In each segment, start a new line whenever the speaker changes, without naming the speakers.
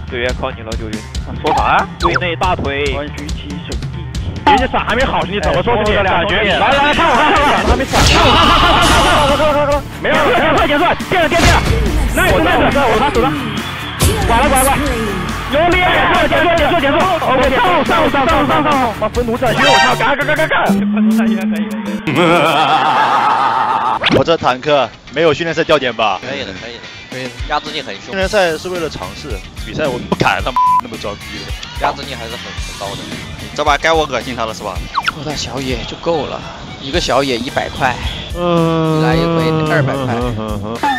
队员靠你了，九云。说啥？队内大腿。
关举起手臂。
人家伞还没好，你怎么说这个感觉？来，看我，
还没闪。看，
没有，快结束，变了。那我走了。管了。用力，结束。OK， 上，把分图展现，我操，干！分图展现可以。
我这坦克没有训练赛掉点吧？
可以的。压制力很凶。
训练赛是为了尝试，比赛我不敢他妈那么装逼的。
压制力还是很高的。
这把该我恶心他了是吧？
抽到小野就够了，一个小野100块，来一回200块。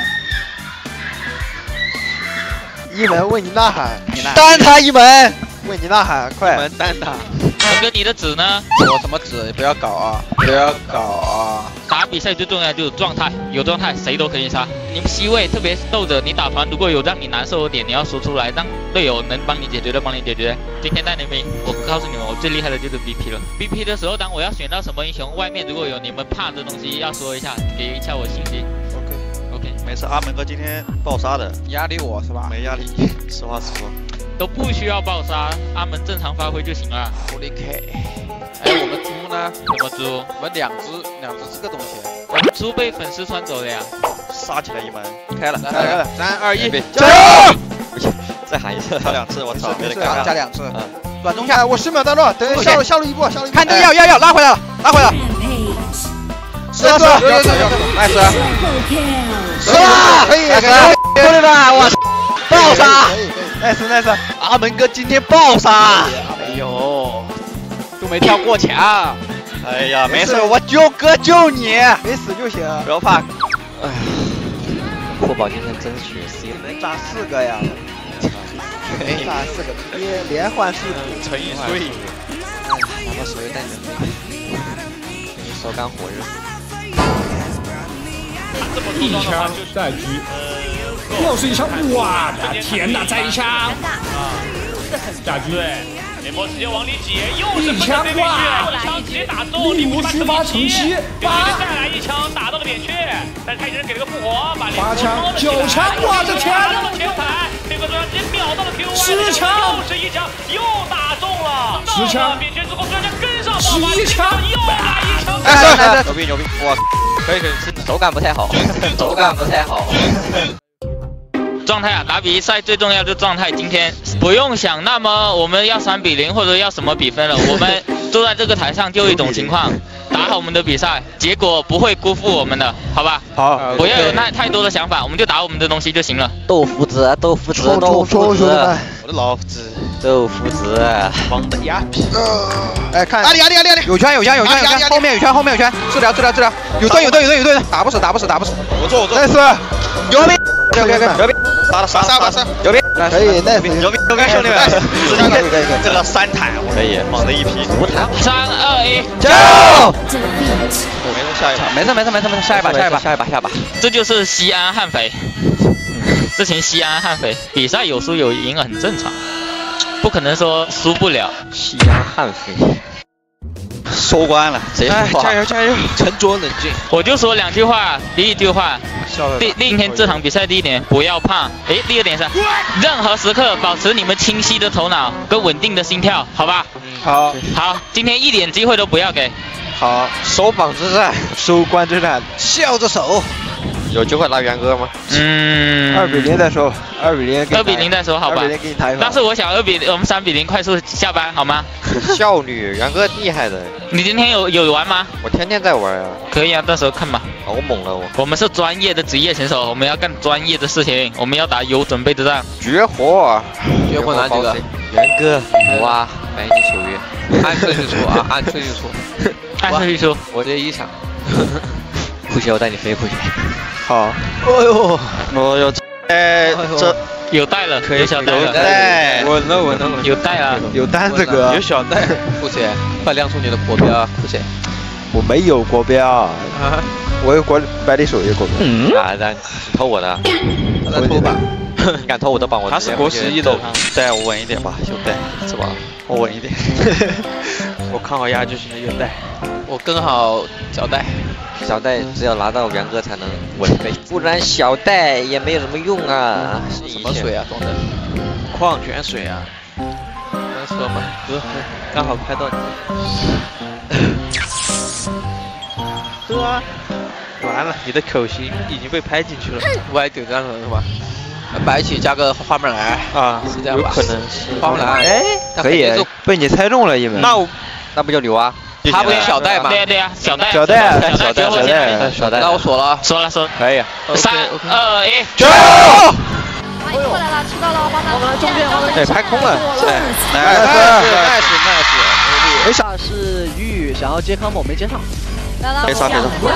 一门为你呐喊，
单他一门，
为你呐喊，快！
一门单他。
大哥，你的纸呢？
我什么纸？不要搞啊！
打比赛最重要就是状态，有状态谁都可以杀。你们 C 位特别斗者，你打团如果有让你难受的点，你要说出来，让队友能帮你解决的帮你解决。今天带你们，我告诉你们，我最厉害的就是 BP 了。BP 的时候，当我要选到什么英雄，外面如果有你们怕的东西，要说一下，给一下我信息。OK，
没事，阿门哥今天爆杀的，
压力我是吧？
没压力，实话实说。
都不需要爆杀，阿门正常发挥就行了。
Holy K！ 哎，我们猪呢？
什么猪？
我们两只是个东西。
我们猪被粉丝穿走了呀！
杀起来一门，
开了，3、2、1，
加油！
再喊一次，
打2次，我操，没得
加
干。
2次。
软中下，我10秒到落，等下路一步，
看这个要拉回来了。是，nice，
可以，
对吧？我爆杀
，nice，
阿门哥今天爆杀，哎呦，都没跳过墙。
哎呀，没事，我救你，
没死就行，
不要怕。
哎呀，霍宝今天真血 C
能炸4个呀！炸4个，连换4个，
乘以税。
拿到手榴弹准备，给你烧干火热。
一枪待狙，又是一枪！哇的天哪，再一枪！下狙，
联盟直接往里挤，又是
一枪哇！
一枪直接打中，
力无虚发成7，
再来一枪打到了扁鹊，但是泰人给了个复活，把
8枪9枪，我的天！
打到了前排，这个中央直接秒到了 Q1，
10枪，
又是一枪，又打中了
10枪，
扁鹊之后专家跟上
11枪，
又来一枪，
来，
牛逼！哇，可以，
手感不太好。
状态啊，打比赛最重要就是状态。今天不用想那么我们要3比0或者要什么比分了，我们坐在这个台上就一种情况，打好我们的比赛，结果不会辜负我们的，好吧？
好，
不要有太多的想法，我们就打我们的东西就行了。
豆腐子，
我的老子，
豆腐子，
忙的呀皮。
哎，看，
阿里，有圈，后面有圈，治疗，有盾，打不死，
我做
，nice，
牛逼，
杀了杀，
牛逼，可以，nice，
牛逼，兄弟们，这个3坦，
可以，
猛的一批
5坦
，3、2、1，
加油！
没事，下一把，
没事，下一把，
这就是西安悍匪，这群西安悍匪，比赛有输有赢很正常，不可能说输不了。
西安悍匪。
收官了，
谁说话？
加油！沉着冷静。
我就说2句话，第一句话，今天这场比赛第一点不要怕，第二点是，任何时刻保持你们清晰的头脑跟稳定的心跳，好吧？
好，
今天一点机会都不要给。
好，
收榜之战，
收官之战，
笑着守。
有机会拿元哥吗
？2比0再说，2比0
再说，好吧？
2比0给你谈一
但是我想我们3比0快速下班，好吗？
效率，元哥厉害的。
你今天有玩吗？
我天天在玩啊。
可以啊，到时候看吧。
好猛了我。
我们是专业的职业选手，我们要干专业的事情，我们要打有准备的仗。
绝活
哪几个？
元哥，哇，白金守约，
按顺序出啊，按顺序出。我这一场。
不行，我带你飞回去。
好。
我有，这
有带了，有小带了。
带，
稳了。
有带啊，
有单子哥，
有小带。
酷姐，快亮出你的国标，酷姐。
我没有国标，我有百里手也国标。
你偷我的？
他在偷吧？
你敢偷我的榜？
他是国11的，带我稳一点吧，有带是吧？我稳一点。
我看好压就行了，有带。
我跟好小带。
小带只有拿到元哥才能稳飞，不然小带也没有什么用啊。
什么水啊，装的？
矿泉水啊！能说吗？喝，刚好开到你。喝啊！完了，你的口型已经被拍进去了。歪丢这样子是吧？
白起加个花木兰
啊，
是这样吧？
有可能是
花木兰。
哎，可以，被你猜中了一门。
那不就牛啊？
他不是小戴吗？
对呀，小戴。
那我锁了，
锁了。
可以。
3、2、1，
走！
过来了，吃到了，我们中间，
哎，拍空了，
nice，
没想是鱼想要接康猛没接上，
没上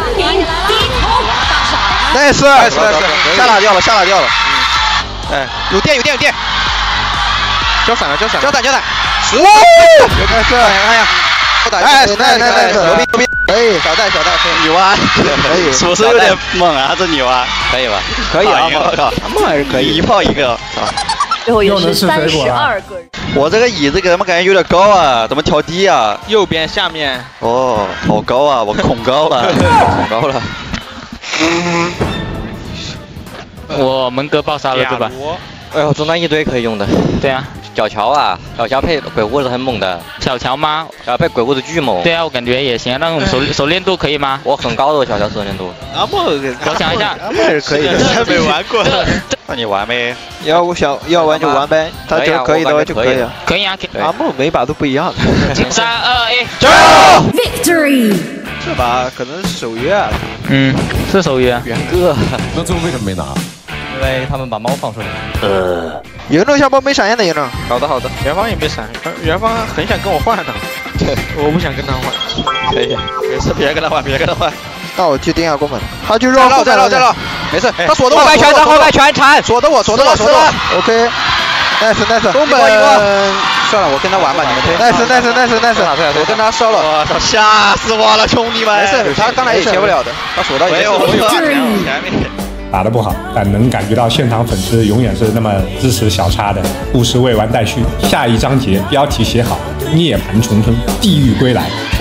nice，下拉掉了，哎，有电，交闪，
交闪，
哇，nice，哎呀，nice，牛逼，可以，小戴，
牛啊，
可以，
是不是有点猛啊？这牛啊，可以吧？
可以啊，猛还是可以，
一炮一个，
最后也是32个人。
我这个椅子怎么感觉有点高啊？怎么调低啊？
右边下面。
哦，好高啊！我恐高了，
恐高了。
我门哥爆杀了对吧？
哎呦，中单一堆可以用的。
对啊，
小乔啊，小乔配鬼屋子很猛的。
小乔吗？
配鬼屋子巨猛。
对啊，我感觉也行。那我们熟练度可以吗？
我很高的小乔熟练度。
我想一下，
还是可以的。
还没玩过。那你玩呗？
要玩就玩呗。他觉得可以的话就可以了。
可以啊，
阿梦每把都不一样的。
3、2、1，
走 ！Victory！ 这把可能是守约啊。
是守约。
元哥，
那最后为什么没拿？
因为他们把猫放出来。
有那下包没闪现的有呢。
好的，元芳也没闪，元芳很想跟我换的，我不想跟他换。
可以，没事，别跟他换。
那我去盯下宫本，他就绕再绕，没事，他锁的我，
后排全铲，
锁的我 ，OK，nice，宫本，算了，我跟他玩吧，你们推 ，nice，我跟他烧了，
我操，吓死我了，兄弟们！
没事，他刚才也切不了的，他锁到也
有。
打得不好，但能感觉到现场粉丝永远是那么支持小叉的。故事未完待续，下一章节标题写好：涅槃重生，地狱归来。